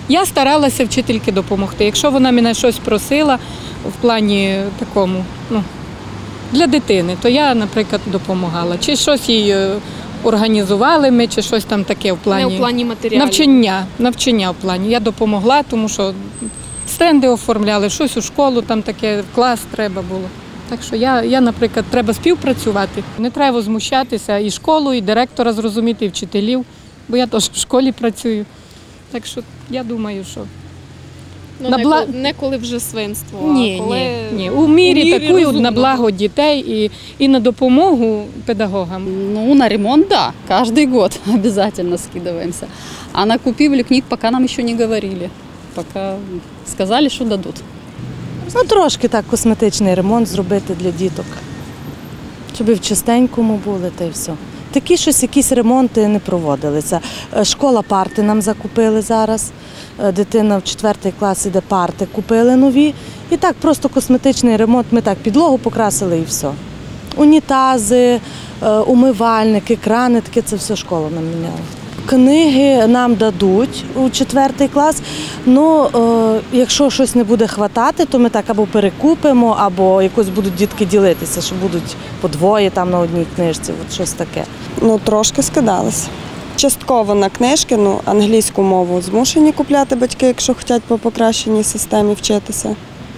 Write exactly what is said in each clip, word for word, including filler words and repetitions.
Я старалася вчительки допомогти. Якщо вона мене щось просила в плані такому, ну, для дитини, то я, наприклад, допомагала. Чи щось їй організували ми, чи щось там таке в плані, Не в плані матеріалів. навчання, навчання в плані. Я допомогла, тому що стенди оформляли, щось у школу там таке, в клас треба було. Так що я, я, наприклад, треба співпрацювати. Не треба возмущатися і школу, і директора зрозуміти, і вчителів, бо я теж в школі працюю. Так що я думаю, що… Ну, на не, бла... коли, не коли вже свинство, ні, а коли… ні, ні. У мірі, у мірі такою розумного. на благо дітей і, і на допомогу педагогам. Ну, на ремонт, да, каждый год обязательно скидываемся. А на купівлю книг пока нам еще не говорили. Пока сказали, що дадуть. Ну, трошки так косметичний ремонт зробити для діток, щоб в чистенькому були, та й все. Такі щось, якісь ремонти не проводилися. Школа парти нам закупили зараз. Дитина в четвертий клас іде, парти купили нові. І так просто косметичний ремонт, ми так підлогу покрасили і все. Унітази, умивальники, крани, таке це все школа нам міняла. Книги нам дадуть у четвертий клас, але якщо щось не буде хватати, то ми так або перекупимо, або якось будуть дітки ділитися, що будуть по двоє там на одній книжці, от щось таке. Ну, трошки скидалися. Частково на книжки, ну, англійську мову змушені купляти батьки, якщо хочуть по покращеній системі вчитися.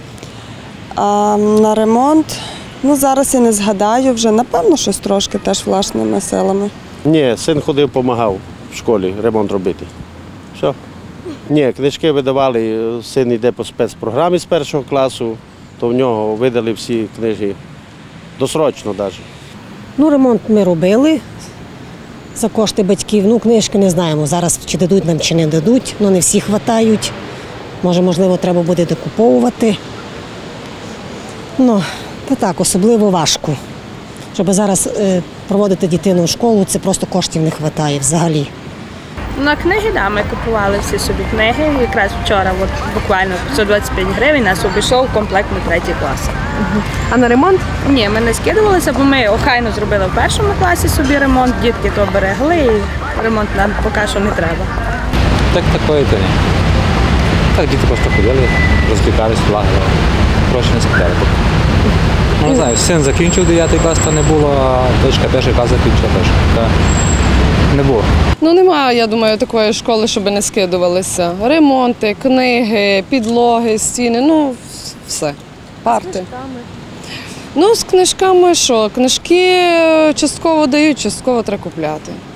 А на ремонт, ну, зараз я не згадаю вже, напевно, щось трошки теж власними силами. Ні, син ходив, допомагав в школі ремонт робити. Все. Ні, книжки видавали, син йде по спецпрограмі з першого класу, то в нього видали всі книги, досрочно навіть. Ну, ремонт ми робили за кошти батьків. Ну, книжки не знаємо, зараз чи дадуть нам, чи не дадуть, ну не всі хватають. Може, можливо, треба буде докуповувати. Ну, та так, особливо важко. Щоб зараз е, проводити дитину в школу, це просто коштів не вистачає взагалі. На книги, да, ми купували всі собі книги. Якраз вчора, от, буквально сто двадцять п'ять гривень, нас обійшов комплект на третій клас. Угу. А на ремонт? Ні, ми не скидувалися, бо ми охайно зробили в першому класі собі ремонт, дітки то берегли, і ремонт нам поки що не треба. Так такої то ні. Так діти просто ходили, розвлікались, лагали, гроші не скидали. Ну, не знаю, син закінчив дев'ятий клас, то не було, а дочка перший клас закінчила теж. Та не було. Ну, немає, я думаю, такої школи, щоб не скидувалися. Ремонти, книги, підлоги, стіни, ну, все. Парти. З книжками? Ну, з книжками що? Книжки частково дають, частково треба купляти.